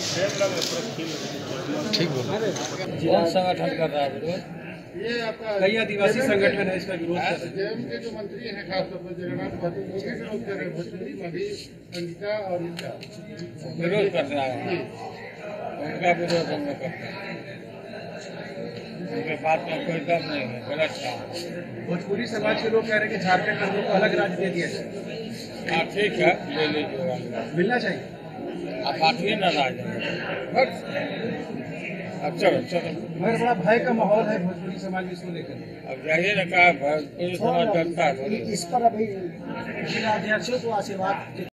ठीक बोला। कौन संगठन कर रहा है विरोध? ये आपका कई आदिवासी संगठन है इसका विरोध कर रहे हैं। जेएम के जो मंत्री हैं खासतौर पर जगन्नाथ महतो वो भी विरोध कर रहे हैं। भोजपुरी मगही संगीता और इनका विरोध कर रहा है। उनका विरोध हम लोग करते हैं। उनके बात में कोई दम नहीं है, गलत काम। भोजपुरी समाज के लोग कह रहे हैं कि झारखंड में हम लोग को अलग राज्य दे दिया जाए। हाँ ठीक है, ले लीजिएगा। मिलना चाहिए। आप बातिए ना राज बस। अब चलो चलो, मगर बड़ा भय का माहौल है भोजपुरी समाज में इसको लेकर। अब जाइए ना, कहा पुलिस समाज जनता है। इस पर अभी जिला अध्यक्षों को आशीर्वाद